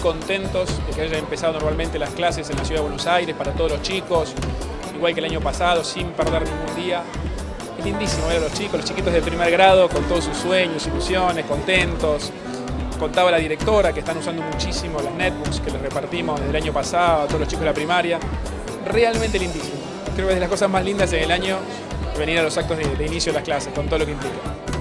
contentos de que hayan empezado normalmente las clases en la Ciudad de Buenos Aires para todos los chicos, igual que el año pasado, sin perder ningún día. Es lindísimo ver a los chiquitos de primer grado con todos sus sueños, ilusiones, contentos. Contaba la directora que están usando muchísimo las netbooks que les repartimos desde el año pasado a todos los chicos de la primaria. Realmente lindísimo. Creo que es de las cosas más lindas en el año venir a los actos de inicio de las clases, con todo lo que implica.